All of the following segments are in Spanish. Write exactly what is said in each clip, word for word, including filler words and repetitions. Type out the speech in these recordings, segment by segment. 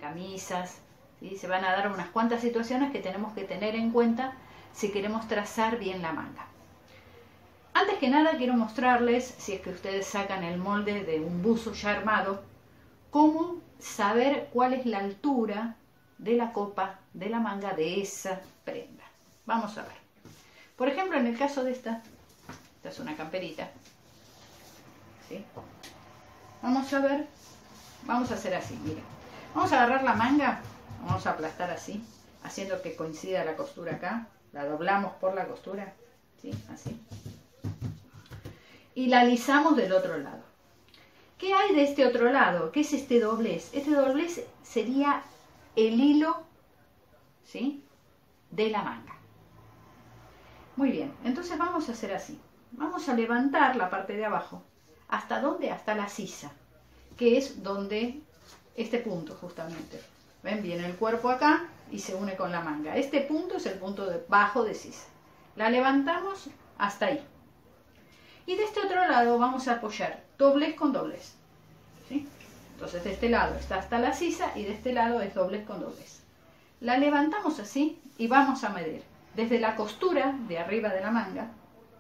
camisas, ¿sí? Se van a dar unas cuantas situaciones que tenemos que tener en cuenta si queremos trazar bien la manga. Antes que nada quiero mostrarles, si es que ustedes sacan el molde de un buzo ya armado, cómo saber cuál es la altura de la copa de la manga de esa prenda. Vamos a ver. Por ejemplo, en el caso de esta, esta es una camperita, ¿sí? Vamos a ver, vamos a hacer así, miren. Vamos a agarrar la manga, vamos a aplastar así, haciendo que coincida la costura acá. La doblamos por la costura, ¿sí? Así. Y la alisamos del otro lado. ¿Qué hay de este otro lado? ¿Qué es este doblez? Este doblez sería el hilo, ¿sí?, de la manga. Muy bien, entonces vamos a hacer así. Vamos a levantar la parte de abajo. ¿Hasta dónde? Hasta la sisa, que es donde, este punto justamente. ¿Ven? Viene el cuerpo acá y se une con la manga. Este punto es el punto de bajo de sisa. La levantamos hasta ahí. Y de este otro lado vamos a apoyar doblez con doblez, ¿sí? Entonces de este lado está hasta la sisa y de este lado es doblez con doblez. La levantamos así y vamos a medir desde la costura de arriba de la manga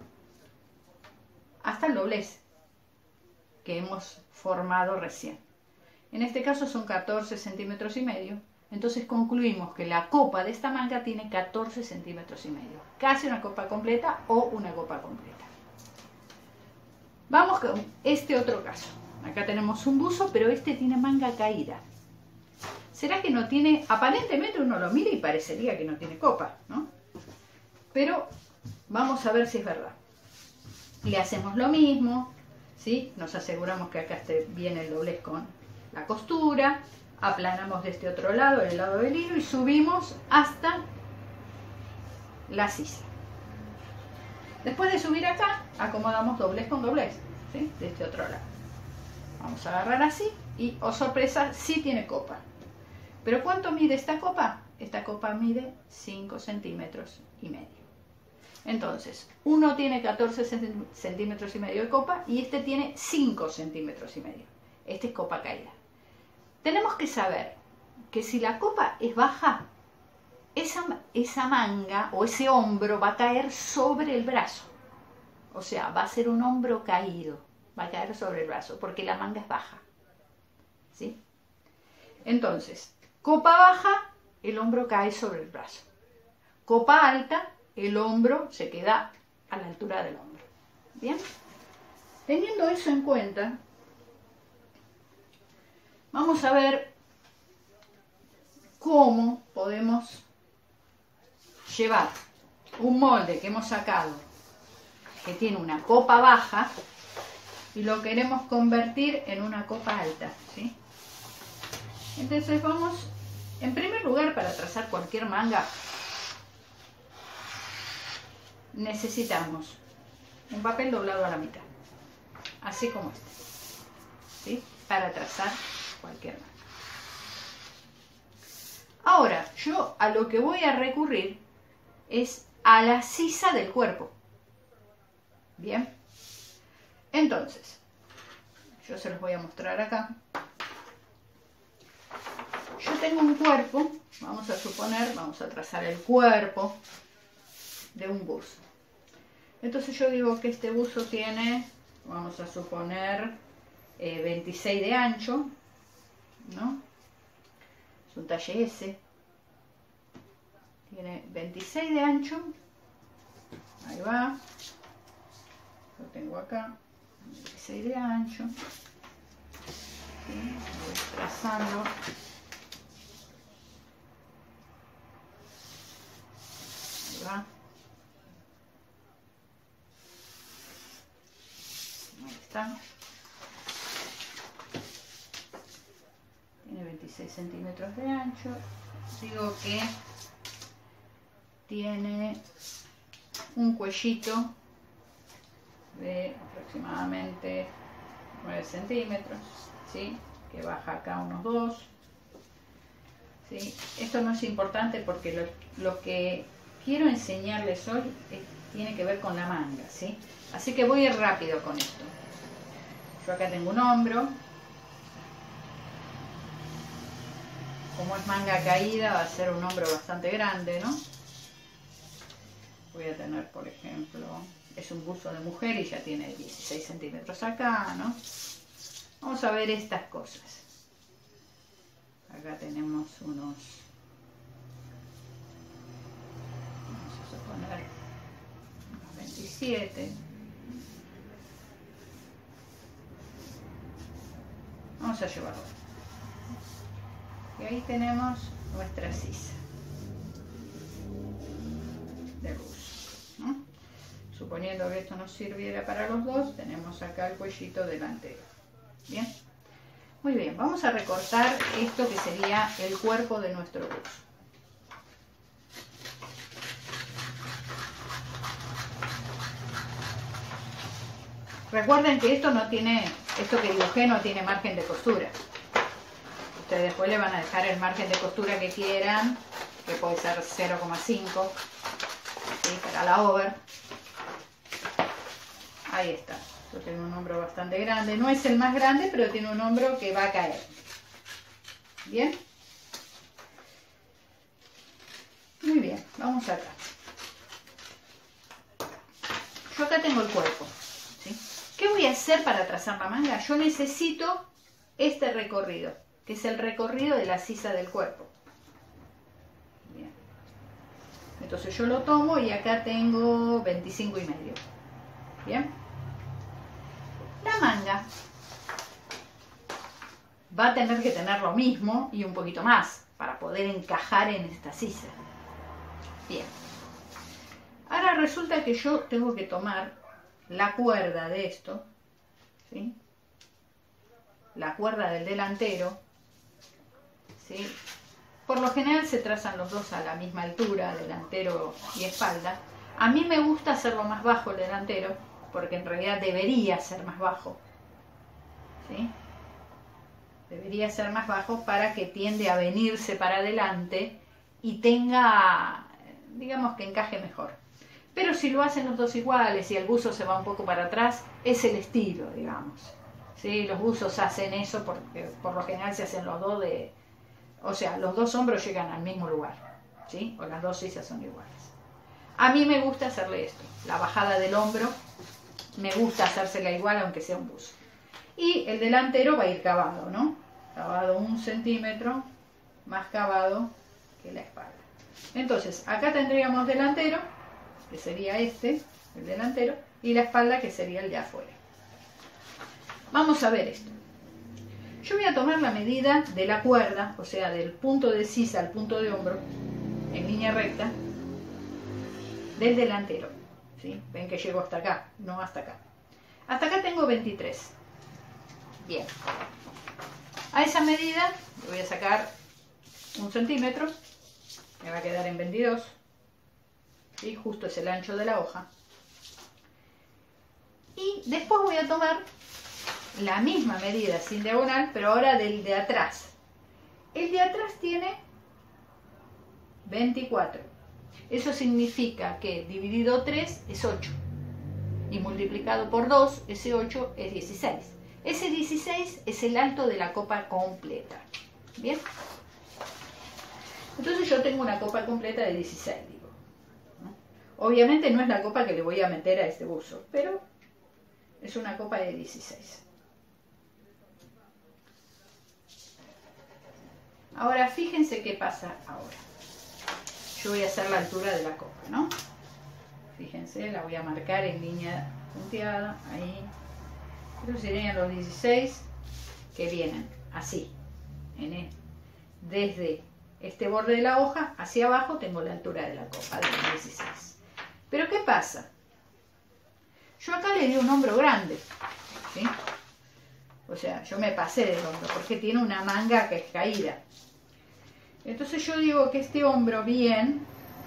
hasta el doblez que hemos formado recién. En este caso son catorce centímetros y medio. Entonces concluimos que la copa de esta manga tiene catorce centímetros y medio. Casi una copa completa o una copa completa. Vamos con este otro caso. Acá tenemos un buzo, pero este tiene manga caída. ¿Será que no tiene? Aparentemente uno lo mira y parecería que no tiene copa, ¿no? Pero vamos a ver si es verdad. Le hacemos lo mismo, ¿sí? Nos aseguramos que acá esté bien el doblez con la costura. Aplanamos de este otro lado, el lado del hilo, y subimos hasta la sisa. Después de subir acá, acomodamos doblez con doblez, ¿sí?, de este otro lado. Vamos a agarrar así y, oh sorpresa, sí tiene copa. ¿Pero cuánto mide esta copa? Esta copa mide cinco centímetros y medio. Entonces, uno tiene catorce centímetros y medio de copa y este tiene cinco centímetros y medio. Este es copa caída. Tenemos que saber que si la copa es baja, esa, esa manga o ese hombro va a caer sobre el brazo. O sea, va a ser un hombro caído, va a caer sobre el brazo porque la manga es baja, ¿sí? Entonces, copa baja, el hombro cae sobre el brazo. Copa alta, el hombro se queda a la altura del hombro. ¿Bien? Teniendo eso en cuenta, vamos a ver cómo podemos llevar un molde que hemos sacado que tiene una copa baja y lo queremos convertir en una copa alta, ¿sí? Entonces vamos, en primer lugar, para trazar cualquier manga necesitamos un papel doblado a la mitad, así como este, ¿sí?, para trazar cualquier manga. Ahora, yo a lo que voy a recurrir es a la sisa del cuerpo. Bien, entonces, yo se los voy a mostrar acá. Yo tengo un cuerpo, vamos a suponer, vamos a trazar el cuerpo de un buzo. Entonces yo digo que este buzo tiene, vamos a suponer, eh, veintiséis de ancho, ¿no? Es un talle S. Tiene veintiséis de ancho. Ahí va. Lo tengo acá. veintiséis de ancho. ¿Sí? Voy trazando. Ahí va. Ahí está. Tiene veintiséis centímetros de ancho. Digo que tiene un cuellito de aproximadamente nueve centímetros, ¿sí?, que baja acá unos dos, ¿sí? Esto no es importante porque lo, lo que quiero enseñarles hoy es, tiene que ver con la manga, ¿sí? Así que voy a ir rápido con esto. Yo acá tengo un hombro. como es manga caída, va a ser un hombro bastante grande, ¿no? Voy a tener, por ejemplo, es un buzo de mujer y ya tiene dieciséis centímetros acá, ¿no? Vamos a ver estas cosas. Acá tenemos unos, vamos a suponer, unos veintisiete. Vamos a llevarlo. Y ahí tenemos nuestra sisa de buzo, ¿no? Suponiendo que esto nos sirviera para los dos, tenemos acá el cuellito delantero. Bien, muy bien, vamos a recortar esto que sería el cuerpo de nuestro buzo. Recuerden que esto no tiene, esto que dibujé no tiene margen de costura. Ustedes después le van a dejar el margen de costura que quieran, que puede ser cero coma cinco, ¿sí? Para la over. Ahí está. Yo tengo un hombro bastante grande. No es el más grande, pero tiene un hombro que va a caer. ¿Bien? Muy bien. Vamos acá. Yo acá tengo el cuerpo. ¿Sí? ¿Qué voy a hacer para trazar la manga? Yo necesito este recorrido, que es el recorrido de la sisa del cuerpo. Bien. Entonces yo lo tomo y acá tengo veinticinco y medio. Bien. La manga va a tener que tener lo mismo y un poquito más para poder encajar en esta sisa. Bien. Ahora resulta que yo tengo que tomar la cuerda de esto, ¿sí? La cuerda del delantero, ¿sí? Por lo general se trazan los dos a la misma altura, delantero y espalda. A mí me gusta hacerlo más bajo el delantero, porque en realidad debería ser más bajo, ¿sí? Debería ser más bajo para que tiende a venirse para adelante y tenga, digamos que encaje mejor. Pero si lo hacen los dos iguales y el buzo se va un poco para atrás, es el estilo, digamos, ¿sí? Los buzos hacen eso porque por lo general se hacen los dos de, o sea, los dos hombros llegan al mismo lugar, ¿sí? O las dos sisas son iguales. A mí me gusta hacerle esto, la bajada del hombro, me gusta hacérsela igual aunque sea un buzo. Y el delantero va a ir cavado, ¿no? Cavado un centímetro, más cavado que la espalda. Entonces, acá tendríamos delantero, que sería este, el delantero, y la espalda, que sería el de afuera. Vamos a ver esto. Yo voy a tomar la medida de la cuerda, o sea, del punto de sisa al punto de hombro, en línea recta, del delantero, ¿sí? Ven que llego hasta acá, no hasta acá. Hasta acá tengo veintitrés. Bien. A esa medida le voy a sacar un centímetro, me va a quedar en veintidós. ¿Sí? Justo es el ancho de la hoja. Y después voy a tomar la misma medida sin diagonal, pero ahora del de atrás. El de atrás tiene veinticuatro. Eso significa que dividido tres es ocho. Y multiplicado por dos, ese ocho es dieciséis. Ese dieciséis es el alto de la copa completa. ¿Bien? Entonces yo tengo una copa completa de dieciséis. Obviamente no es la copa que le voy a meter a este buzo, pero es una copa de dieciséis. Ahora fíjense qué pasa ahora. Yo voy a hacer la altura de la copa, ¿no? Fíjense, la voy a marcar en línea punteada, ahí. Estos serían los dieciséis que vienen así. En el, desde este borde de la hoja hacia abajo tengo la altura de la copa de los dieciséis. Pero ¿qué pasa? Yo acá le di un hombro grande, ¿sí? O sea, yo me pasé del hombro porque tiene una manga que es caída. Entonces yo digo que este hombro bien,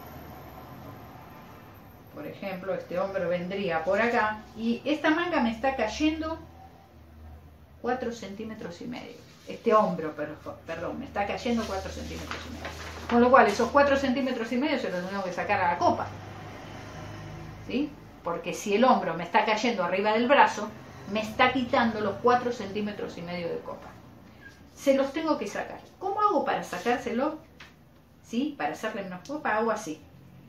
por ejemplo, este hombro vendría por acá y esta manga me está cayendo cuatro centímetros y medio. Este hombro, perdón, me está cayendo cuatro centímetros y medio. Con lo cual esos cuatro centímetros y medio se los tengo que sacar a la copa. ¿Sí? Porque si el hombro me está cayendo arriba del brazo, me está quitando los cuatro centímetros y medio de copa. se los tengo que sacar. ¿Cómo hago para sacárselo? ¿Sí? Para hacerle menos copa, hago así.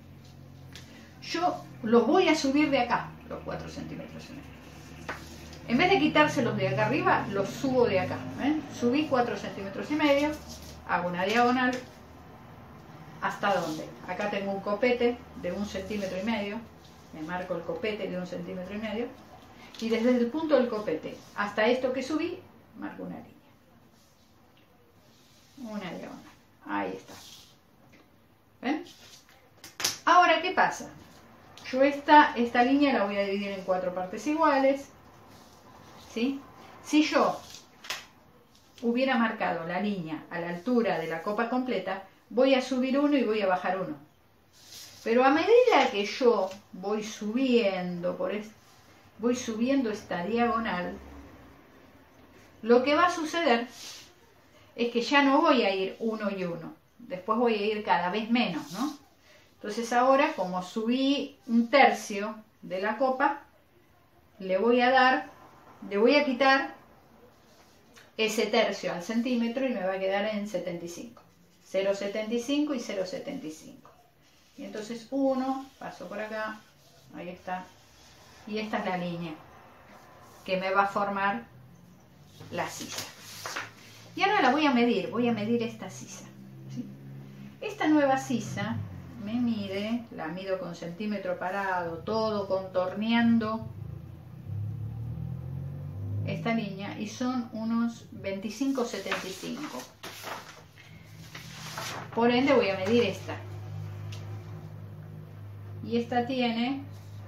Yo los voy a subir de acá, los cuatro centímetros y medio. En vez de quitárselos de acá arriba, los subo de acá. ¿Ven? Subí cuatro centímetros y medio, hago una diagonal. ¿Hasta dónde? Acá tengo un copete de un centímetro y medio. Me marco el copete de un centímetro y medio. Y desde el punto del copete hasta esto que subí, marco una línea. Una diagonal. Ahí está. ¿Ven? Ahora, ¿qué pasa? Yo esta, esta línea la voy a dividir en cuatro partes iguales. ¿Sí? Si yo hubiera marcado la línea a la altura de la copa completa, voy a subir uno y voy a bajar uno. Pero a medida que yo voy subiendo por este, voy subiendo esta diagonal, lo que va a suceder es que ya no voy a ir uno y uno. Después voy a ir cada vez menos, ¿no? Entonces ahora, como subí un tercio de la copa, le voy a dar, le voy a quitar ese tercio al centímetro y me va a quedar en setenta y cinco. cero coma setenta y cinco y cero coma setenta y cinco. Y entonces uno, paso por acá, ahí está. Y esta es la línea que me va a formar la sisa. Y ahora la voy a medir, voy a medir esta sisa. ¿Sí? Esta nueva sisa me mide, la mido con centímetro parado, todo contorneando esta línea, y son unos veinticinco coma setenta y cinco. Por ende voy a medir esta. Y esta tiene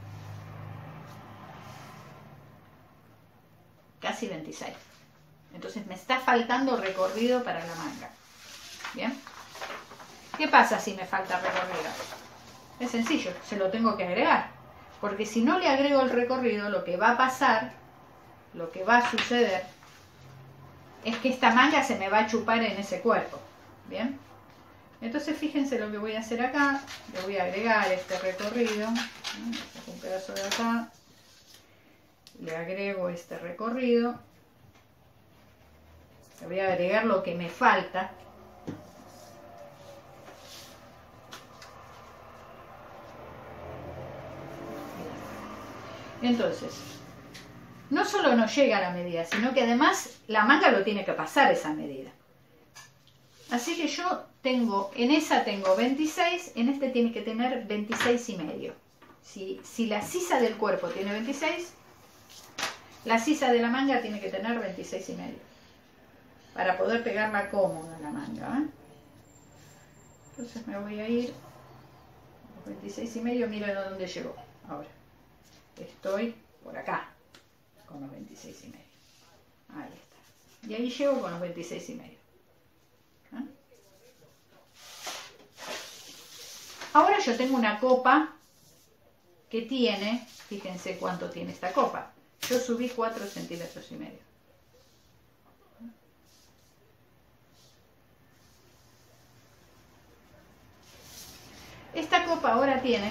casi veintiséis. Entonces me está faltando recorrido para la manga. ¿Bien? ¿Qué pasa si me falta recorrido? Es sencillo, se lo tengo que agregar. Porque si no le agrego el recorrido, lo que va a pasar, lo que va a suceder, es que esta manga se me va a chupar en ese cuerpo. ¿Bien? Entonces fíjense lo que voy a hacer acá. Le voy a agregar este recorrido. Un pedazo de acá. Le agrego este recorrido. Le voy a agregar lo que me falta. Entonces, no solo no llega a la medida, sino que además la manga lo tiene que pasar esa medida. Así que yo tengo, en esa tengo veintiséis, en este tiene que tener veintiséis y medio. Si, si la sisa del cuerpo tiene veintiséis, la sisa de la manga tiene que tener veintiséis y medio. Para poder pegarla cómoda a la manga. ¿eh? Entonces me voy a ir, los veintiséis y medio, miren a dónde llegó. Ahora, estoy por acá, con los veintiséis y medio. Ahí está. Y ahí llego con los veintiséis y medio. ¿Eh? Ahora yo tengo una copa que tiene, fíjense cuánto tiene esta copa. Yo subí cuatro centímetros y medio. Esta copa ahora tiene,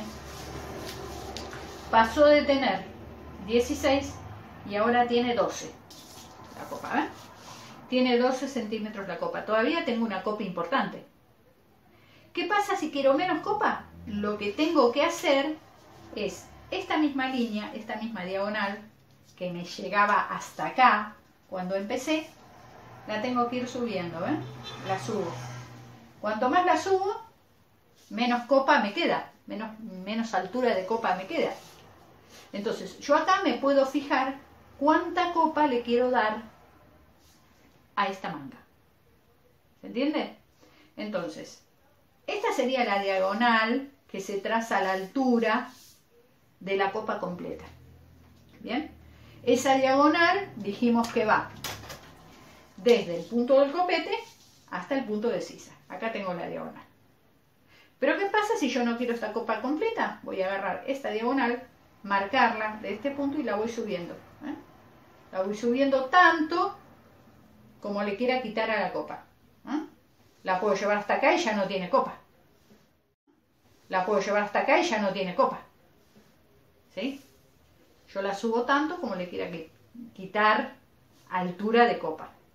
pasó de tener dieciséis y ahora tiene doce. La copa, ¿ven? Tiene doce centímetros la copa. Todavía tengo una copa importante. ¿Qué pasa si quiero menos copa? Lo que tengo que hacer es esta misma línea, esta misma diagonal, que me llegaba hasta acá cuando empecé, la tengo que ir subiendo, ¿ven? La subo. Cuanto más la subo, menos copa me queda, menos, menos altura de copa me queda. Entonces, yo acá me puedo fijar cuánta copa le quiero dar a esta manga. ¿Se entiende? Entonces, esta sería la diagonal que se traza a la altura de la copa completa. ¿Bien? Esa diagonal dijimos que va desde el punto del copete hasta el punto de sisa. Acá tengo la diagonal. Pero ¿qué pasa si yo no quiero esta copa completa? Voy a agarrar esta diagonal, marcarla de este punto y la voy subiendo. ¿eh? La voy subiendo tanto como le quiera quitar a la copa. ¿eh? La puedo llevar hasta acá y ya no tiene copa. La puedo llevar hasta acá y ya no tiene copa. ¿Sí? Yo la subo tanto como le quiera quitar altura de copa.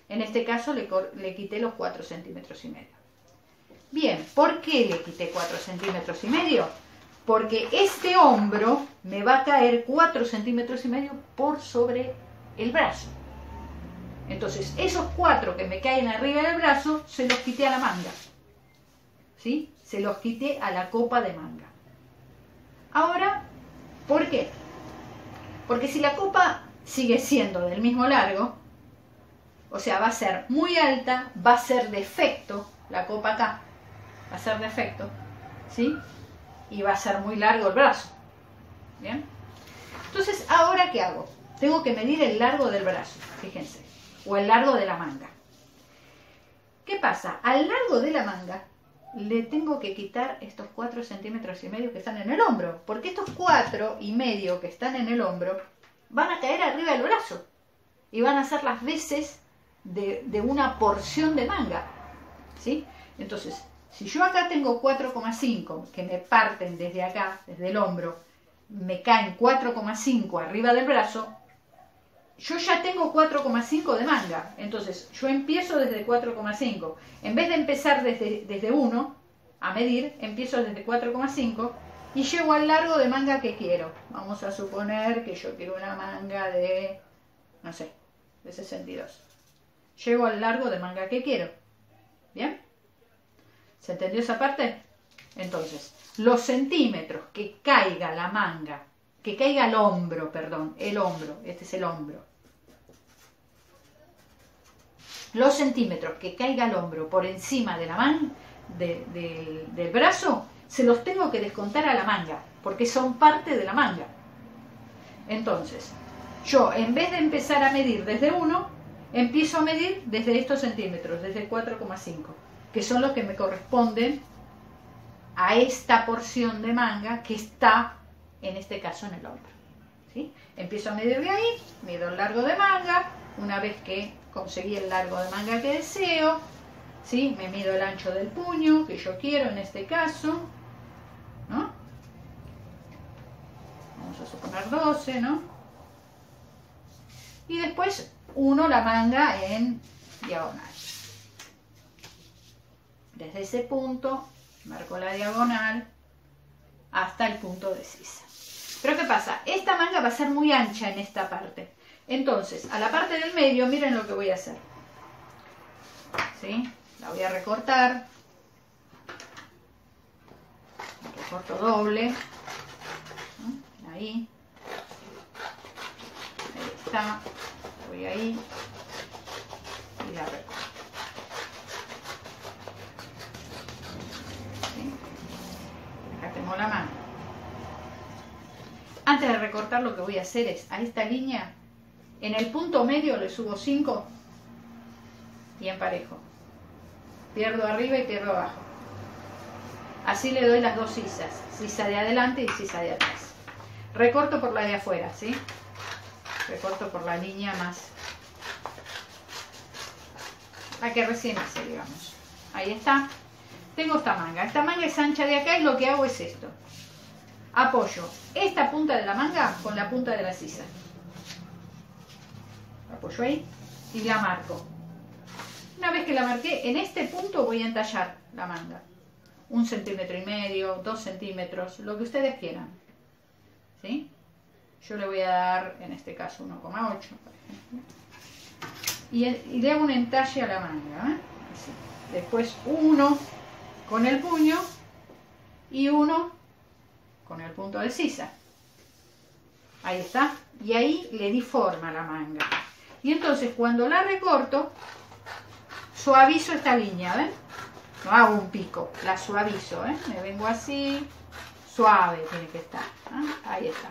En este caso le, le quité los cuatro centímetros y medio. Bien, ¿por qué le quité cuatro centímetros y medio? Porque este hombro me va a caer cuatro centímetros y medio por sobre el brazo. Entonces, esos cuatro que me caen arriba del brazo, se los quité a la manga. ¿Sí? Se los quité a la copa de manga. Ahora, ¿por qué? Porque si la copa sigue siendo del mismo largo, o sea, va a ser muy alta, va a ser de efecto, la copa acá, va a ser de efecto, ¿sí? Y va a ser muy largo el brazo. ¿Bien? Entonces, ¿ahora qué hago? Tengo que medir el largo del brazo, fíjense, o el largo de la manga. ¿Qué pasa? Al largo de la manga le tengo que quitar estos cuatro centímetros y medio que están en el hombro, porque estos cuatro y medio que están en el hombro van a caer arriba del brazo y van a ser las veces de, de una porción de manga, ¿sí? Entonces, si yo acá tengo cuatro coma cinco que me parten desde acá, desde el hombro, me caen cuatro coma cinco arriba del brazo, yo ya tengo cuatro coma cinco de manga. Entonces yo empiezo desde cuatro coma cinco. En vez de empezar desde, desde uno a medir, empiezo desde cuatro coma cinco y llego al largo de manga que quiero. Vamos a suponer que yo quiero una manga de, no sé, de sesenta y dos. Llego al largo de manga que quiero. ¿Bien? ¿Se entendió esa parte? Entonces, los centímetros que caiga la manga, que caiga el hombro, perdón, el hombro, este es el hombro. Los centímetros que caiga el hombro por encima de la man, de, de, del brazo, se los tengo que descontar a la manga, porque son parte de la manga. Entonces, yo en vez de empezar a medir desde uno, empiezo a medir desde estos centímetros, desde cuatro coma cinco, que son los que me corresponden a esta porción de manga que está, en este caso, en el hombro. ¿Sí? Empiezo a medir de ahí, mido el largo de manga, una vez que conseguí el largo de manga que deseo, ¿sí? Me mido el ancho del puño, que yo quiero en este caso, ¿no? Vamos a suponer doce, ¿no? Y después uno la manga en diagonal. Desde ese punto marco la diagonal hasta el punto de sisa. Pero ¿qué pasa? Esta manga va a ser muy ancha en esta parte. Entonces, a la parte del medio, miren lo que voy a hacer. ¿Sí? La voy a recortar. Recorto doble. ¿No? Ahí. Ahí está. Voy ahí. Y la recorto. Tengo la mano. Antes de recortar, lo que voy a hacer es a esta línea, en el punto medio le subo cinco y emparejo. Pierdo arriba y pierdo abajo. Así le doy las dos sisas, sisa de adelante y sisa de atrás. Recorto por la de afuera, ¿sí? Recorto por la línea más, la que recién hice, digamos. Ahí está. Tengo esta manga, esta manga es ancha de acá y lo que hago es esto. Apoyo esta punta de la manga con la punta de la sisa. Apoyo ahí y la marco. Una vez que la marqué, en este punto voy a entallar la manga. Un centímetro y medio, dos centímetros, lo que ustedes quieran. ¿Sí? Yo le voy a dar, en este caso, uno coma ocho, por ejemplo. Y, y le hago un entalle a la manga, ¿eh? Así. Después uno con el puño y uno con el punto de sisa. Ahí está. Y ahí le di forma a la manga. Y entonces cuando la recorto, suavizo esta línea, ¿ven? No hago un pico, la suavizo, ¿eh? Me vengo así, suave tiene que estar. ¿Eh? Ahí está.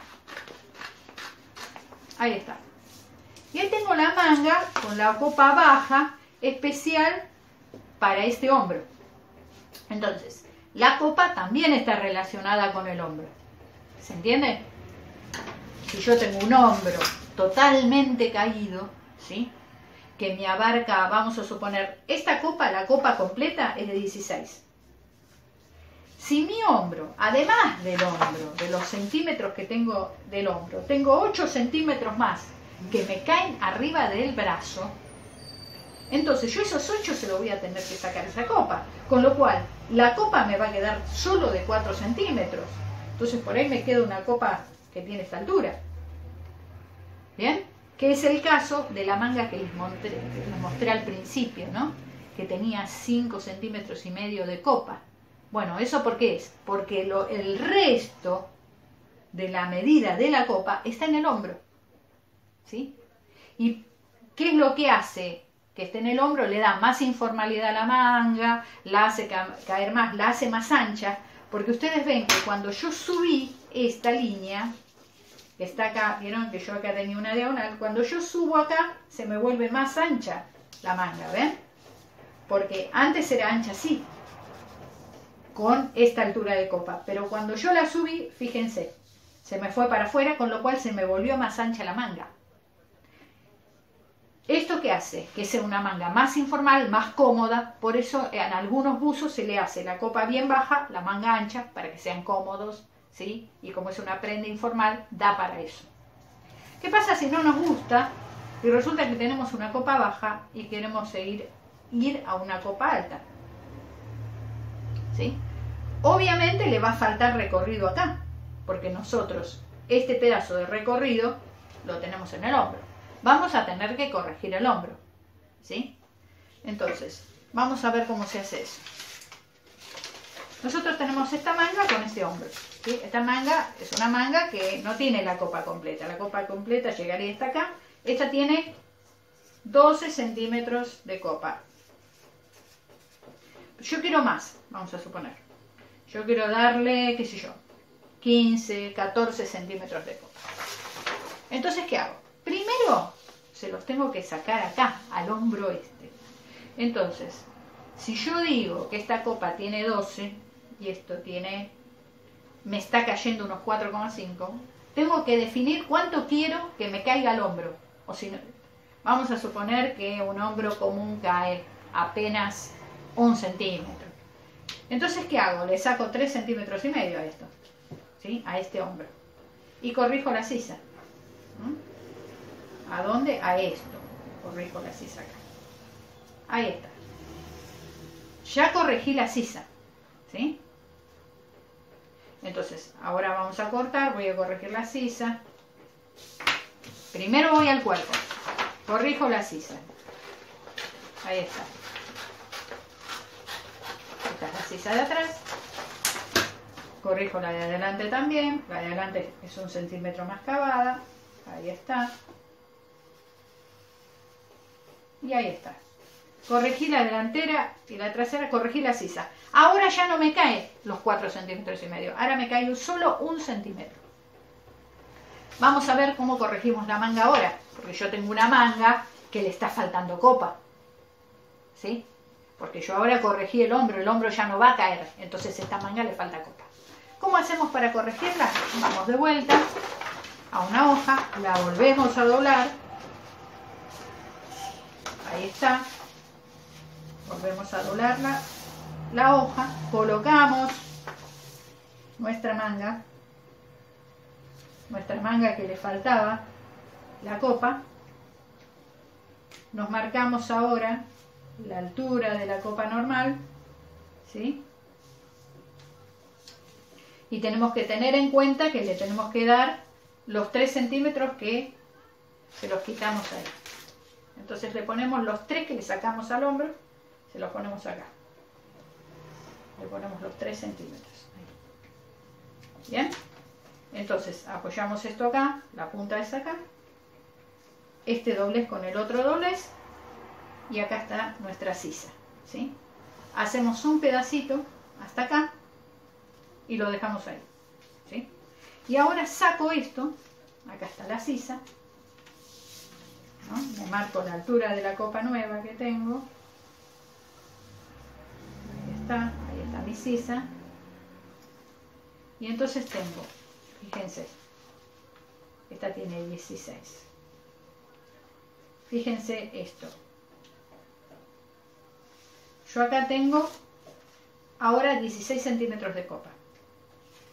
Ahí está. Y ahí tengo la manga con la copa baja especial para este hombro. Entonces, la copa también está relacionada con el hombro. ¿Se entiende? Si yo tengo un hombro totalmente caído, ¿sí? Que me abarca, vamos a suponer, esta copa, la copa completa es de dieciséis. Si mi hombro, además del hombro, de los centímetros que tengo del hombro, tengo ocho centímetros más que me caen arriba del brazo, Entonces yo esos ocho se lo voy a tener que sacar esa copa, con lo cual la copa me va a quedar solo de cuatro centímetros. Entonces por ahí me queda una copa que tiene esta altura. ¿Bien? Que es el caso de la manga que les mostré, que les mostré al principio, ¿no? Que tenía cinco centímetros y medio de copa. Bueno, ¿eso por qué es? Porque lo, el resto de la medida de la copa está en el hombro. ¿Sí? ¿Y qué es lo que hace que esté en el hombro? Le da más informalidad a la manga, la hace ca caer más, la hace más ancha, porque ustedes ven que cuando yo subí esta línea, que está acá, vieron que yo acá tenía una diagonal, cuando yo subo acá se me vuelve más ancha la manga, ¿ven? Porque antes era ancha así, con esta altura de copa, pero cuando yo la subí, fíjense, se me fue para afuera, con lo cual se me volvió más ancha la manga. ¿Esto qué hace? Que sea una manga más informal, más cómoda, por eso en algunos buzos se le hace la copa bien baja, la manga ancha, para que sean cómodos, ¿sí? Y como es una prenda informal, da para eso. ¿Qué pasa si no nos gusta y resulta que tenemos una copa baja y queremos seguir, ir a una copa alta? ¿Sí? Obviamente le va a faltar recorrido acá, porque nosotros este pedazo de recorrido lo tenemos en el hombro. Vamos a tener que corregir el hombro, ¿sí? Entonces, vamos a ver cómo se hace eso. Nosotros tenemos esta manga con este hombro, ¿sí? Esta manga es una manga que no tiene la copa completa. La copa completa llegaría hasta acá. Esta tiene doce centímetros de copa. Yo quiero más, vamos a suponer. Yo quiero darle, qué sé yo, quince, catorce centímetros de copa. Entonces, ¿qué hago? Primero se los tengo que sacar acá, al hombro este. Entonces, si yo digo que esta copa tiene doce y esto tiene, me está cayendo unos cuatro coma cinco, tengo que definir cuánto quiero que me caiga al hombro. O si no, vamos a suponer que un hombro común cae apenas un centímetro. Entonces, ¿qué hago? Le saco tres centímetros y medio a esto, ¿sí? A este hombro. Y corrijo la sisa. ¿Mm? ¿A dónde? A esto. Corrijo la sisa acá. Ahí está. Ya corregí la sisa, ¿sí? Entonces, ahora vamos a cortar. Voy a corregir la sisa. Primero voy al cuerpo. Corrijo la sisa. Ahí está. Esta es la sisa de atrás. Corrijo la de adelante también. La de adelante es un centímetro más cavada. Ahí está. Y ahí está. Corregí la delantera y la trasera, corregí la sisa. Ahora ya no me cae los cuatro centímetros y medio. Ahora me cae solo un centímetro. Vamos a ver cómo corregimos la manga ahora. Porque yo tengo una manga que le está faltando copa. ¿Sí? Porque yo ahora corregí el hombro. El hombro ya no va a caer. Entonces a esta manga le falta copa. ¿Cómo hacemos para corregirla? Vamos de vuelta a una hoja. La volvemos a doblar. Ahí está. Volvemos a doblarla, la hoja, colocamos nuestra manga, nuestra manga que le faltaba, la copa. Nos marcamos ahora la altura de la copa normal, ¿sí? Y tenemos que tener en cuenta que le tenemos que dar los tres centímetros que se los quitamos ahí. Entonces le ponemos los tres que le sacamos al hombro, se los ponemos acá. Le ponemos los tres centímetros. Ahí. Bien. Entonces apoyamos esto acá, la punta es acá. Este doblez con el otro doblez. Y acá está nuestra sisa, ¿sí? Hacemos un pedacito hasta acá y lo dejamos ahí, ¿sí? Y ahora saco esto, acá está la sisa, ¿no? Me marco la altura de la copa nueva que tengo. Ahí está, ahí está mi sisa. Y entonces tengo, fíjense, esta tiene dieciséis. Fíjense esto. Yo acá tengo ahora dieciséis centímetros de copa.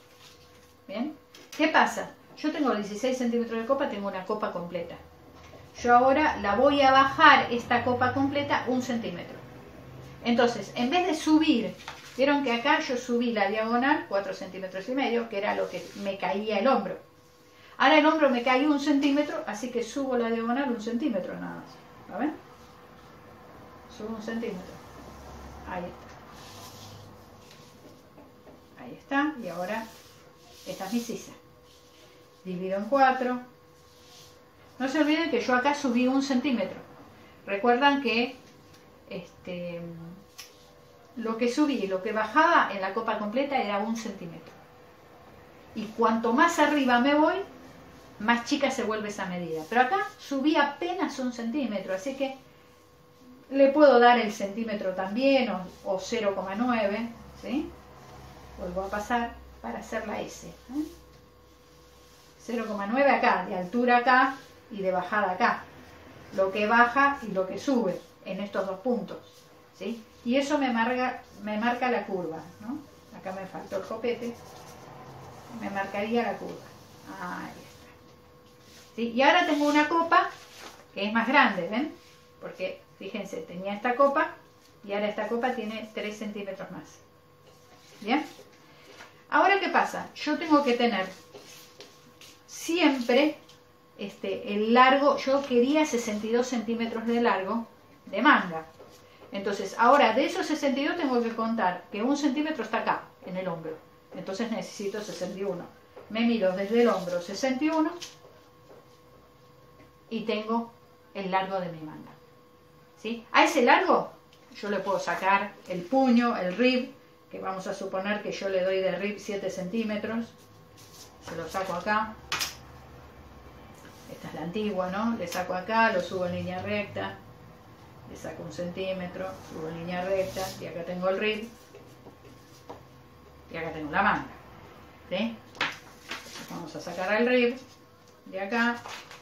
¿Bien? ¿Qué pasa? Yo tengo dieciséis centímetros de copa, tengo una copa completa. yo ahora la voy a bajar esta copa completa un centímetro. Entonces, en vez de subir, vieron que acá yo subí la diagonal cuatro centímetros y medio, que era lo que me caía el hombro. Ahora el hombro me cae un centímetro, así que subo la diagonal un centímetro nada más. ¿Lo ven? Subo un centímetro. Ahí está. Ahí está. Y ahora, esta es mi sisa. Divido en cuatro. No se olviden que yo acá subí un centímetro. Recuerdan que este, lo que subí y lo que bajaba en la copa completa era un centímetro. Y cuanto más arriba me voy, más chica se vuelve esa medida. Pero acá subí apenas un centímetro, así que le puedo dar el centímetro también, o, o cero coma nueve, ¿sí? Vuelvo a pasar para hacer la S. ¿eh? cero coma nueve acá, de altura acá y de bajada acá. Lo que baja y lo que sube en estos dos puntos, ¿sí? Y eso me marca, me marca la curva, ¿no? Acá me faltó el copete. Me marcaría la curva. Ahí está. ¿Sí? Y ahora tengo una copa que es más grande, ¿ven? Porque, fíjense, tenía esta copa y ahora esta copa tiene tres centímetros más. ¿Bien? Ahora, ¿qué pasa? Yo tengo que tener siempre este, el largo, yo quería sesenta y dos centímetros de largo de manga. Entonces, ahora de esos sesenta y dos tengo que contar que un centímetro está acá, en el hombro. Entonces necesito sesenta y uno. Me miro desde el hombro sesenta y uno y tengo el largo de mi manga. ¿Sí? A ese largo yo le puedo sacar el puño, el rib, que vamos a suponer que yo le doy de rib siete centímetros. Se lo saco acá. Esta es la antigua, ¿no? Le saco acá, lo subo en línea recta. Le saco un centímetro, subo en línea recta y acá tengo el rib. Y acá tengo la manga, ¿sí? Entonces vamos a sacar el rib de acá.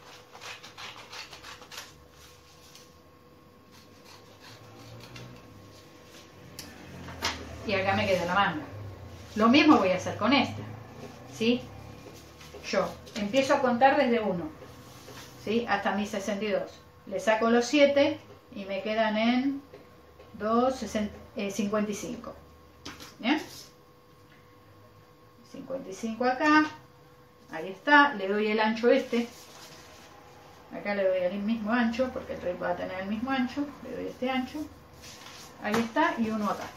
Y acá me queda la manga. Lo mismo voy a hacer con esta, ¿sí? Yo empiezo a contar desde uno, ¿sí? Hasta mi sesenta y dos. Le saco los siete y me quedan en dos, eh, cincuenta y cinco. ¿Bien? cincuenta y cinco acá, ahí está, le doy el ancho este, acá le doy el mismo ancho, porque el rib va a tener el mismo ancho, le doy este ancho, ahí está, y uno acá.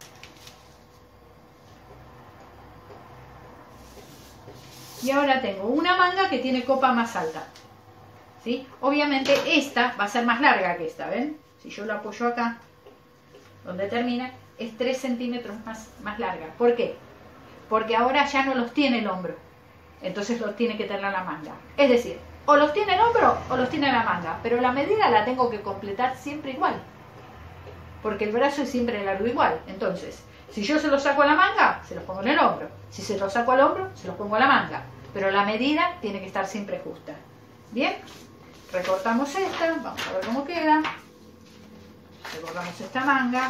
Y ahora tengo una manga que tiene copa más alta, ¿sí? Obviamente esta va a ser más larga que esta, ¿ven? Si yo la apoyo acá, donde termina, es tres centímetros más, más larga. ¿Por qué? Porque ahora ya no los tiene el hombro, entonces los tiene que tener la manga. Es decir, o los tiene el hombro o los tiene la manga, pero la medida la tengo que completar siempre igual, porque el brazo es siempre largo igual. Entonces, si yo se los saco a la manga, se los pongo en el hombro. Si se los saco al hombro, se los pongo a la manga. Pero la medida tiene que estar siempre justa. Bien, recortamos esta, vamos a ver cómo queda. Recortamos esta manga.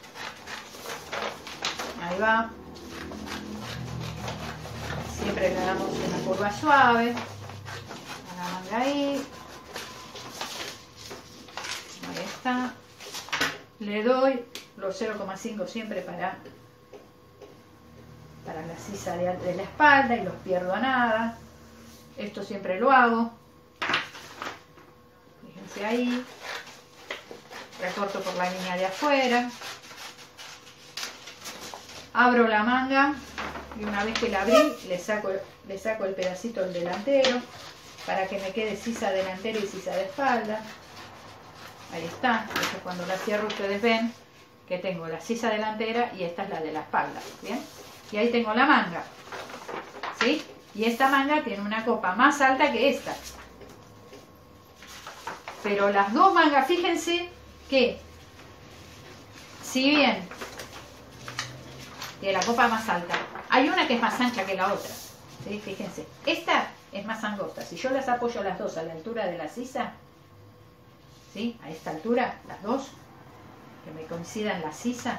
Ahí va. Siempre le damos una curva suave a la manga ahí. Ahí está. Le doy los cero coma cinco siempre para, para la sisa de, de la espalda y los pierdo a nada. Esto siempre lo hago. Fíjense ahí. Recorto por la línea de afuera. Abro la manga. Y una vez que la abrí, le saco, le saco el pedacito del delantero para que me quede sisa delantera y sisa de espalda. Ahí está. Entonces cuando la cierro ustedes ven que tengo la sisa delantera y esta es la de la espalda. ¿Bien? Y ahí tengo la manga. ¿Sí? Y esta manga tiene una copa más alta que esta. Pero las dos mangas, fíjense que si bien tiene la copa más alta, hay una que es más ancha que la otra, ¿sí? Fíjense, esta es más angosta. Si yo las apoyo las dos a la altura de la sisa, ¿sí? A esta altura, las dos, que me coincidan la sisa,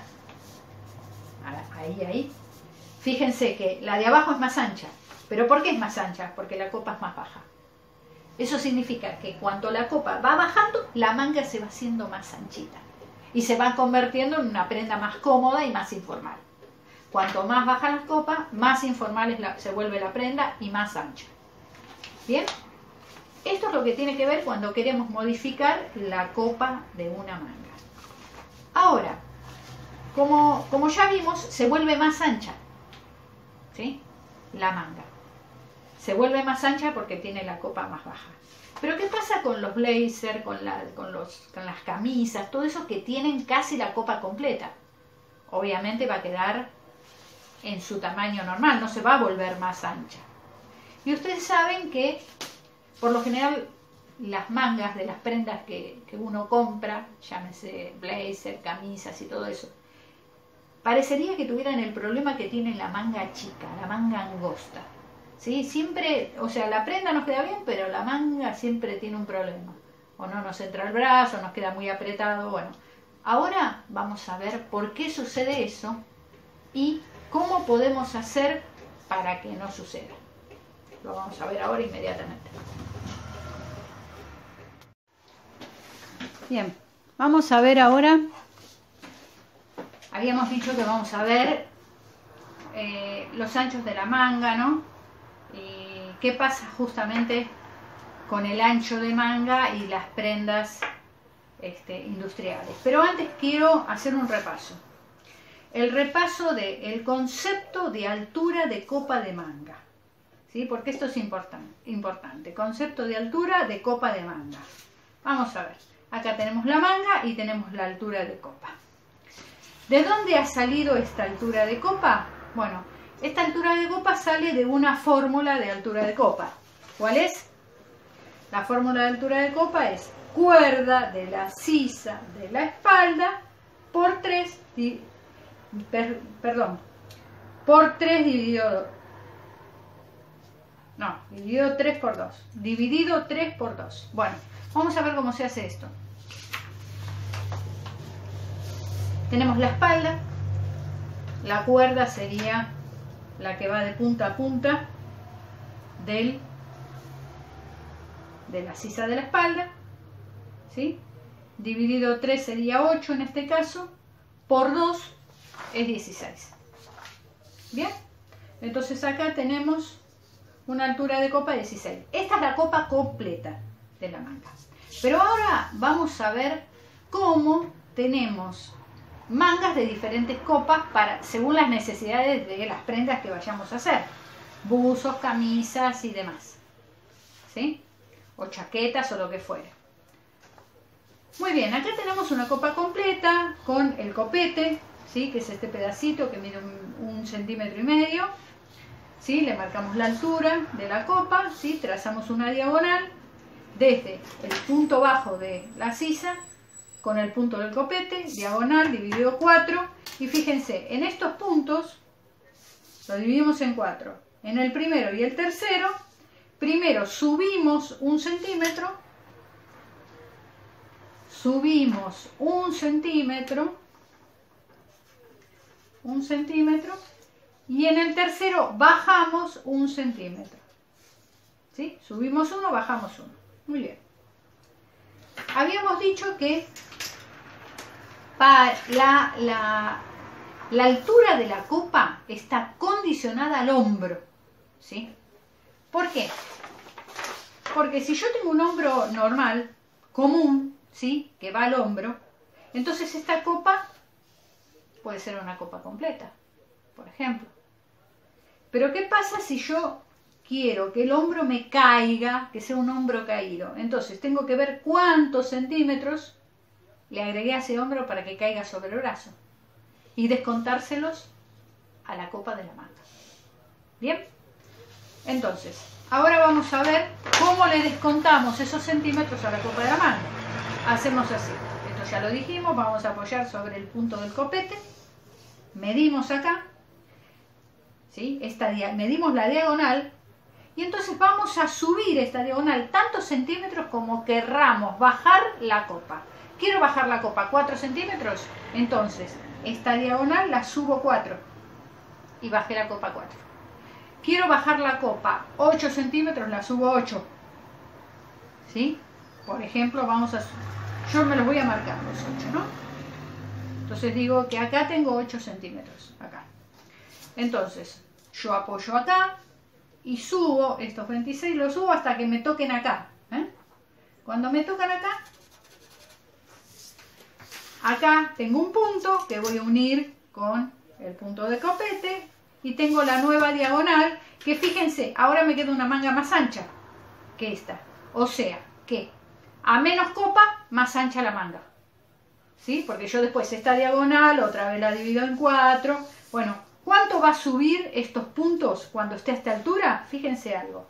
ahí, ahí. Fíjense que la de abajo es más ancha. ¿Pero por qué es más ancha? Porque la copa es más baja. Eso significa que cuando la copa va bajando, la manga se va haciendo más anchita y se va convirtiendo en una prenda más cómoda y más informal. Cuanto más baja la copa, más informal es la, se vuelve la prenda y más ancha. ¿Bien? Esto es lo que tiene que ver cuando queremos modificar la copa de una manga. Ahora, como, como ya vimos, se vuelve más ancha, ¿sí? La manga. Se vuelve más ancha porque tiene la copa más baja. Pero ¿qué pasa con los blazers, con, la, con, los, con las camisas, todo eso que tienen casi la copa completa? Obviamente va a quedar en su tamaño normal, no se va a volver más ancha. Y ustedes saben que, por lo general, las mangas de las prendas que, que uno compra, llámese blazer, camisas y todo eso, parecería que tuvieran el problema que tiene la manga chica, la manga angosta. ¿Sí? Siempre, o sea, la prenda nos queda bien, pero la manga siempre tiene un problema. O no nos entra el brazo, nos queda muy apretado, bueno. Ahora vamos a ver por qué sucede eso y cómo podemos hacer para que no suceda. Lo vamos a ver ahora inmediatamente. Bien, vamos a ver ahora. Habíamos dicho que vamos a ver eh, los anchos de la manga, ¿no? Y qué pasa justamente con el ancho de manga y las prendas este, industriales. Pero antes quiero hacer un repaso. El repaso del concepto de altura de copa de manga. ¿Sí? Porque esto es importante, importante. Concepto de altura de copa de manga. Vamos a ver. Acá tenemos la manga y tenemos la altura de copa. ¿De dónde ha salido esta altura de copa? Bueno, esta altura de copa sale de una fórmula de altura de copa. ¿Cuál es? La fórmula de altura de copa es cuerda de la sisa de la espalda por tres, per, perdón, por tres dividido, no, dividido tres por dos, dividido tres por dos. Bueno, vamos a ver cómo se hace esto. Tenemos la espalda, la cuerda sería la que va de punta a punta del, de la sisa de la espalda, ¿sí? Dividido tres sería ocho en este caso, por dos es dieciséis. Bien, entonces acá tenemos una altura de copa dieciséis. Esta es la copa completa de la manga. Pero ahora vamos a ver cómo tenemos mangas de diferentes copas para, según las necesidades de las prendas que vayamos a hacer. Buzos, camisas y demás. ¿Sí? O chaquetas o lo que fuera. Muy bien, acá tenemos una copa completa con el copete, ¿sí? Que es este pedacito que mide un, un centímetro y medio. ¿Sí? Le marcamos la altura de la copa, ¿sí? Trazamos una diagonal desde el punto bajo de la sisa con el punto del copete, diagonal, dividido cuatro, y fíjense, en estos puntos lo dividimos en cuatro. En el primero y el tercero, primero subimos un centímetro, subimos un centímetro, un centímetro, y en el tercero bajamos un centímetro. ¿Sí? Subimos uno, bajamos uno. Muy bien. Habíamos dicho que para la, la, la altura de la copa está condicionada al hombro. ¿Sí? ¿Por qué? Porque si yo tengo un hombro normal, común, ¿sí? Que va al hombro, entonces esta copa puede ser una copa completa, por ejemplo. Pero ¿qué pasa si yo quiero que el hombro me caiga, que sea un hombro caído? Entonces tengo que ver cuántos centímetros le agregué a ese hombro para que caiga sobre el brazo y descontárselos a la copa de la manga. ¿Bien? Entonces, ahora vamos a ver cómo le descontamos esos centímetros a la copa de la manga. Hacemos así. Esto ya lo dijimos, vamos a apoyar sobre el punto del copete, medimos acá, ¿sí? Esta, medimos la diagonal y entonces vamos a subir esta diagonal tantos centímetros como querramos bajar la copa. Quiero bajar la copa cuatro centímetros, entonces esta diagonal la subo cuatro y bajé la copa cuatro. Quiero bajar la copa ocho centímetros, la subo ocho ¿sí? Por ejemplo, vamos a... Yo me los voy a marcar los ocho, ¿no? Entonces digo que acá tengo ocho centímetros, acá. Entonces, yo apoyo acá y subo estos veintiséis, los subo hasta que me toquen acá. ¿eh? Cuando me tocan acá, acá tengo un punto que voy a unir con el punto de copete y tengo la nueva diagonal que, fíjense, ahora me queda una manga más ancha que esta. O sea, que a menos copa, más ancha la manga. ¿Sí? Porque yo después esta diagonal otra vez la divido en cuatro. Bueno, ¿cuánto va a subir estos puntos cuando esté a esta altura? Fíjense algo.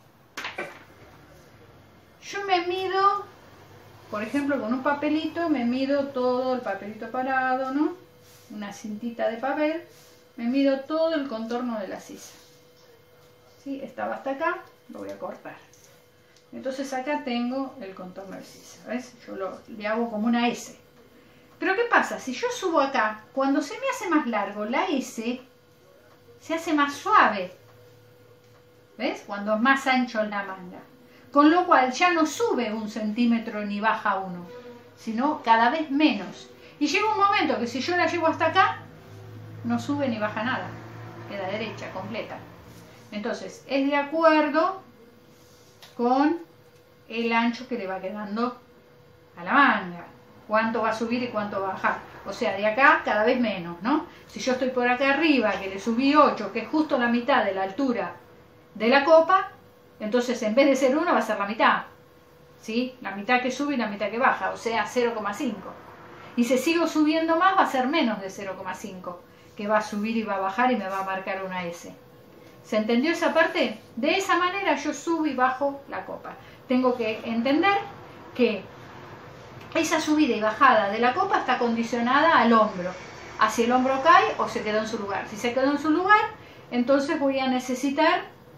Yo me mido, por ejemplo, con un papelito, me mido todo el papelito parado, ¿no? Una cintita de papel, me mido todo el contorno de la sisa. ¿Sí? Estaba hasta acá, lo voy a cortar. Entonces acá tengo el contorno de sisa, ¿ves? Yo lo, le hago como una S. Pero ¿qué pasa? Si yo subo acá, cuando se me hace más largo, la S se hace más suave. ¿Ves? Cuando es más ancho en la manga. Con lo cual ya no sube un centímetro ni baja uno, sino cada vez menos. Y llega un momento que si yo la llevo hasta acá, no sube ni baja nada. Queda derecha, completa. Entonces, es de acuerdo con el ancho que le va quedando a la manga. Cuánto va a subir y cuánto va a bajar. O sea, de acá cada vez menos, ¿no? Si yo estoy por acá arriba, que le subí ocho, que es justo la mitad de la altura de la copa, entonces en vez de ser uno va a ser la mitad. ¿Sí? La mitad que sube y la mitad que baja, o sea, cero coma cinco. Y si sigo subiendo más, va a ser menos de cero coma cinco, que va a subir y va a bajar y me va a marcar una S. ¿Se entendió esa parte? De esa manera yo subo y bajo la copa. Tengo que entender que esa subida y bajada de la copa está condicionada al hombro. A si el hombro cae o se quedó en su lugar. Si se quedó en su lugar, entonces voy a necesitar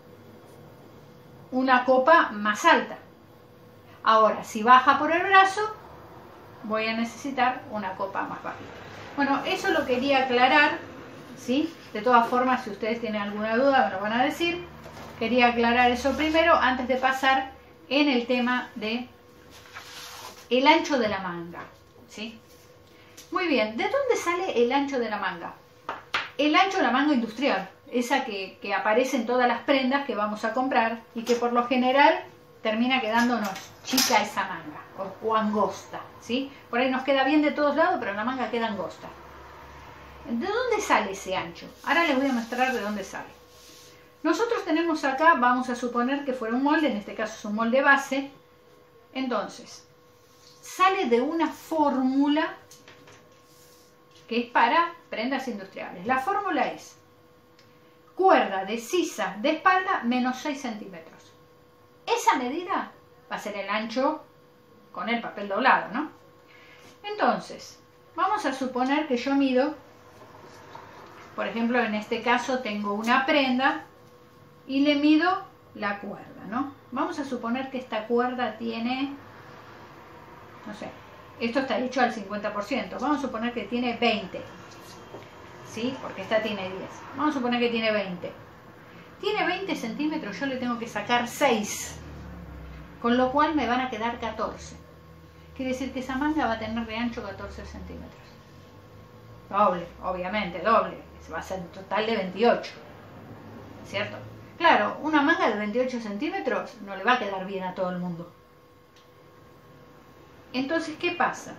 una copa más alta. Ahora, si baja por el brazo, voy a necesitar una copa más bajita. Bueno, eso lo quería aclarar, ¿sí? De todas formas, si ustedes tienen alguna duda, me lo van a decir. Quería aclarar eso primero antes de pasar en el tema de el ancho de la manga, ¿sí? Muy bien, ¿de dónde sale el ancho de la manga? El ancho de la manga industrial, esa que, que aparece en todas las prendas que vamos a comprar y que por lo general termina quedándonos chica esa manga o, o angosta, ¿sí? Por ahí nos queda bien de todos lados, pero la manga queda angosta. ¿De dónde sale ese ancho? Ahora les voy a mostrar de dónde sale. Nosotros tenemos acá, vamos a suponer que fuera un molde, en este caso es un molde base. Entonces, sale de una fórmula que es para prendas industriales. La fórmula es cuerda de sisa de espalda menos seis centímetros. Esa medida va a ser el ancho con el papel doblado, ¿no? Entonces, vamos a suponer que yo mido, por ejemplo, en este caso tengo una prenda y le mido la cuerda, ¿no? Vamos a suponer que esta cuerda tiene, no sé, esto está hecho al cincuenta por ciento, vamos a suponer que tiene veinte, ¿sí? Porque esta tiene diez, vamos a suponer que tiene veinte. Tiene veinte centímetros, yo le tengo que sacar seis, con lo cual me van a quedar catorce. Quiere decir que esa manga va a tener de ancho catorce centímetros. Doble, obviamente, doble, va a ser un total de veintiocho, ¿cierto? Claro, una manga de veintiocho centímetros no le va a quedar bien a todo el mundo. Entonces, ¿qué pasa?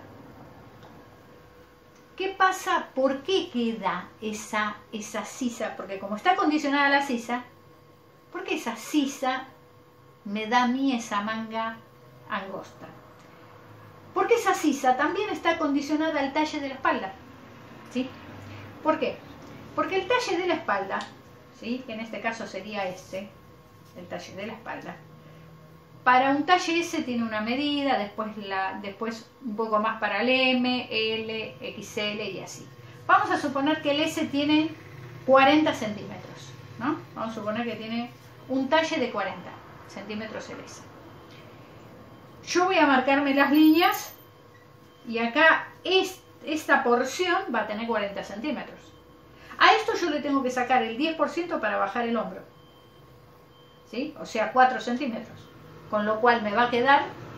¿Qué pasa? ¿Por qué queda esa, esa sisa? Porque como está condicionada la sisa, ¿por qué esa sisa me da a mí esa manga angosta? Porque esa sisa también está condicionada al talle de la espalda, ¿sí? ¿Por qué? Porque el talle de la espalda, ¿sí? Que en este caso sería este, el talle de la espalda. Para un talle S tiene una medida, después, la, después un poco más para el M, L, X L y así. Vamos a suponer que el S tiene cuarenta centímetros, ¿no? Vamos a suponer que tiene un talle de cuarenta centímetros el S. Yo voy a marcarme las líneas y acá es, esta porción va a tener cuarenta centímetros. A esto yo le tengo que sacar el diez por ciento para bajar el hombro, ¿sí? O sea, cuatro centímetros. Con lo cual me va a quedar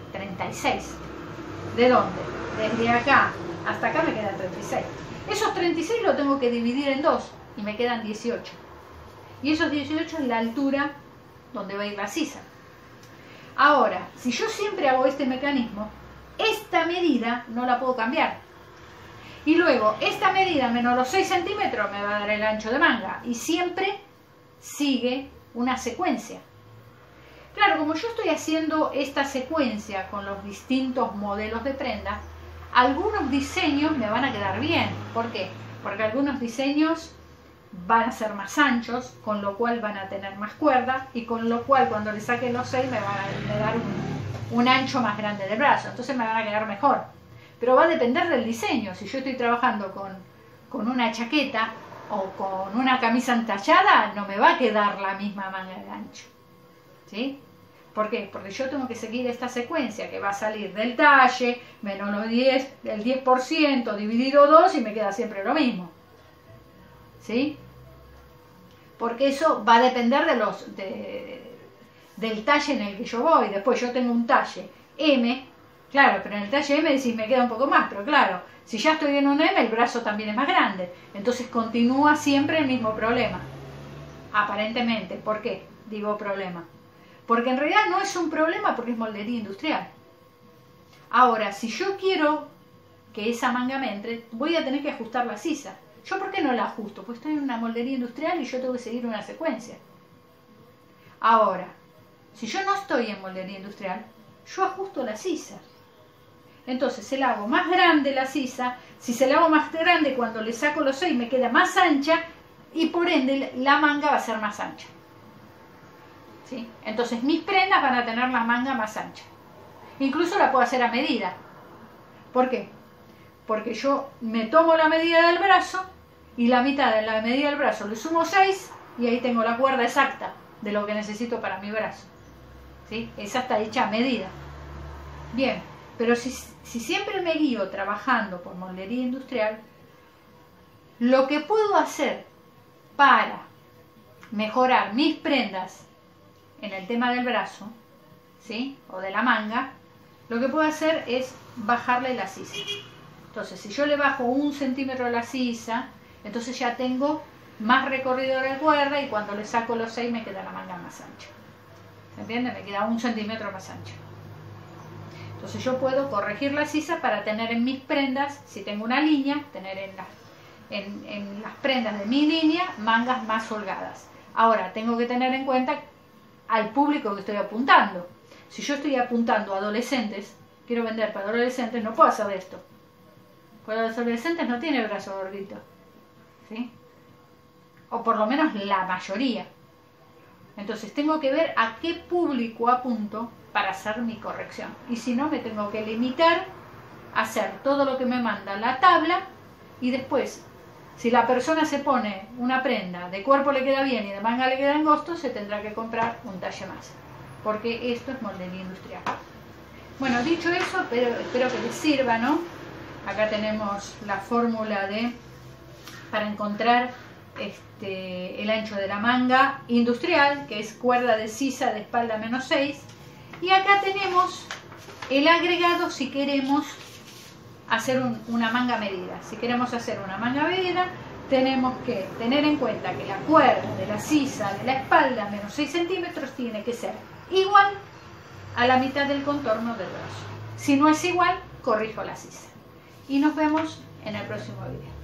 treinta y seis. ¿De dónde? Desde acá hasta acá me quedan treinta y seis. Esos treinta y seis lo tengo que dividir en dos y me quedan dieciocho. Y esos dieciocho es la altura donde va a ir la sisa. Ahora, si yo siempre hago este mecanismo, esta medida no la puedo cambiar. Y luego, esta medida menos los seis centímetros me va a dar el ancho de manga. Y siempre sigue una secuencia. Claro, como yo estoy haciendo esta secuencia con los distintos modelos de prenda, algunos diseños me van a quedar bien. ¿Por qué? Porque algunos diseños van a ser más anchos, con lo cual van a tener más cuerda, y con lo cual cuando le saque los seis me van a dar un, un ancho más grande del brazo. Entonces me van a quedar mejor. Pero va a depender del diseño. Si yo estoy trabajando con, con una chaqueta o con una camisa entallada, no me va a quedar la misma manga de ancho. ¿Sí? ¿Por qué? Porque yo tengo que seguir esta secuencia que va a salir del talle, menos los diez, el diez por ciento dividido dos y me queda siempre lo mismo. ¿Sí? Porque eso va a depender de los, de, del talle en el que yo voy. Después yo tengo un talle M, claro, pero en el talle M decís me queda un poco más, pero claro, si ya estoy en un M, el brazo también es más grande. Entonces continúa siempre el mismo problema. Aparentemente. ¿Por qué digo problema? Porque en realidad no es un problema porque es moldería industrial. Ahora, si yo quiero que esa manga me entre, voy a tener que ajustar la sisa. ¿Yo por qué no la ajusto? Pues estoy en una moldería industrial y yo tengo que seguir una secuencia. Ahora, si yo no estoy en moldería industrial, yo ajusto la sisa. Entonces, se la hago más grande la sisa. Si se la hago más grande, cuando le saco los seis me queda más ancha y por ende la manga va a ser más ancha. ¿Sí? Entonces mis prendas van a tener la manga más ancha. Incluso la puedo hacer a medida. ¿Por qué? Porque yo me tomo la medida del brazo y la mitad de la medida del brazo le sumo seis y ahí tengo la cuerda exacta de lo que necesito para mi brazo. ¿Sí? Esa está hecha a medida. Bien, pero si, si siempre me guío trabajando por moldería industrial, lo que puedo hacer para mejorar mis prendas en el tema del brazo, ¿sí? O de la manga, lo que puedo hacer es bajarle la sisa. Entonces, si yo le bajo un centímetro a la sisa, entonces ya tengo más recorrido de cuerda y cuando le saco los seis me queda la manga más ancha. ¿Se entiende? Me queda un centímetro más ancha. Entonces yo puedo corregir la sisa para tener en mis prendas, si tengo una línea, tener en las, en, en las prendas de mi línea mangas más holgadas. Ahora, tengo que tener en cuenta al público que estoy apuntando. Si yo estoy apuntando a adolescentes, quiero vender para adolescentes, no puedo hacer esto. Porque los adolescentes no tienen brazo gordito. ¿Sí? O por lo menos la mayoría. Entonces tengo que ver a qué público apunto para hacer mi corrección. Y si no, me tengo que limitar a hacer todo lo que me manda la tabla y después, si la persona se pone una prenda, de cuerpo le queda bien y de manga le queda angosto, se tendrá que comprar un talle más. Porque esto es moldería industrial. Bueno, dicho eso, pero espero que les sirva, ¿no? Acá tenemos la fórmula de para encontrar este, el ancho de la manga industrial, que es cuerda de sisa de espalda menos seis. Y acá tenemos el agregado si queremos hacer un, una manga medida. Si queremos hacer una manga medida, tenemos que tener en cuenta que la cuerda de la sisa de la espalda menos seis centímetros tiene que ser igual a la mitad del contorno del brazo. Si no es igual, corrijo la sisa. Y nos vemos en el próximo video.